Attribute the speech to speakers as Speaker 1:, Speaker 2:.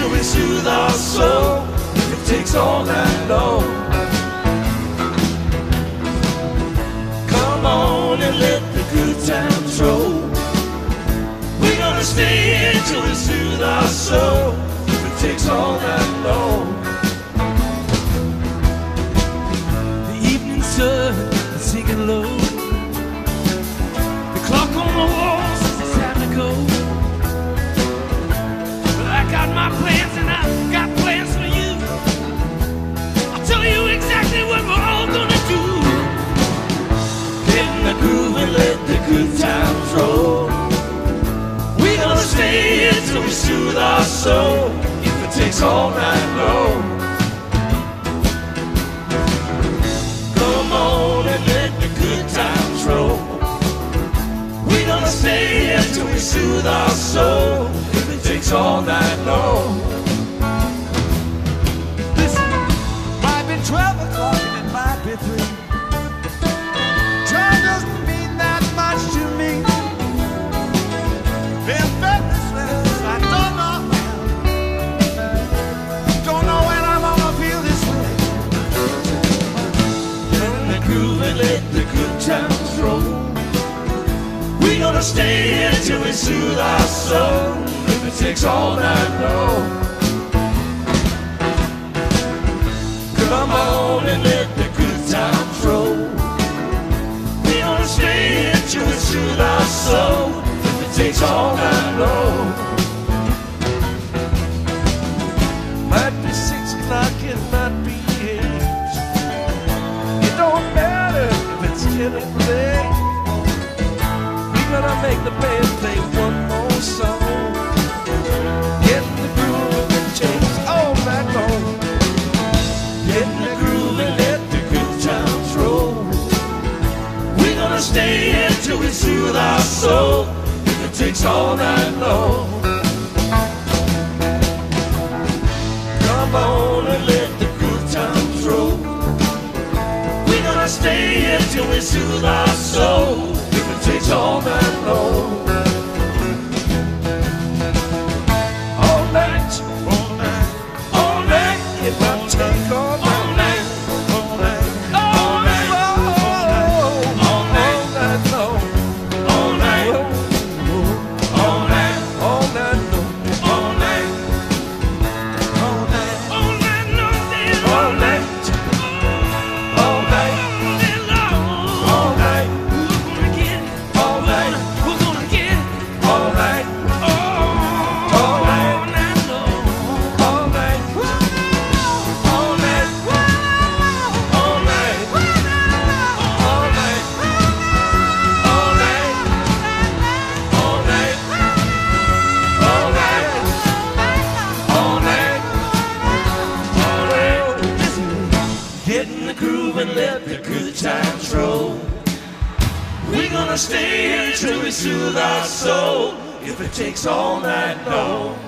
Speaker 1: till we soothe our soul. If it takes all night long, come on and let the good times roll. We're gonna stay here till we soothe our soul. If it takes all night long. The evening sun is sinking low. The clock on the wall says it's time to go. But I got my plans and I've got plans for you. I'll tell you exactly what we're all gonna do. Get in the groove and let the good times roll. We're gonna stay here till we soothe our soul. If it takes all night long. Come on and let the good times roll. We're gonna stay here till we soothe our soul. If it takes all night long. Listen, might be 12 o'clock and it might be 3. Time doesn't mean that much to me. Been felt this way, I don't know how. Don't know when I'm gonna feel this way. Get in the groove and let the good times roll. We're gonna stay here till we soothe our soul. If it takes all night long. Come on and let the good times roll. We're gonna stay here till we soothe our soul. If it takes all night long. Might be 6 o'clock, it might be 8. It don't matter if it's 10 or 8. Gonna make the band play one more song. Get in the groove and change all night long. Get in the groove and let the good times roll. We're gonna stay here till we soothe our soul. If it takes all night long. Come on and let the good times roll. We're gonna stay here till we soothe our soul. It takes all night long. All night, all night, all night. It might take all night. All night, all night, all night, all night long. All night, all night, all night long. All night, all night, all night long. All night, all night, all night. All night, we're gonna get all night, all night, all night, all night, all night, all night, all night, all night, all night, all night, all night. Listen, get in the groove and let the good times roll. We're gonna stay here till we soothe our soul. If it takes all night long.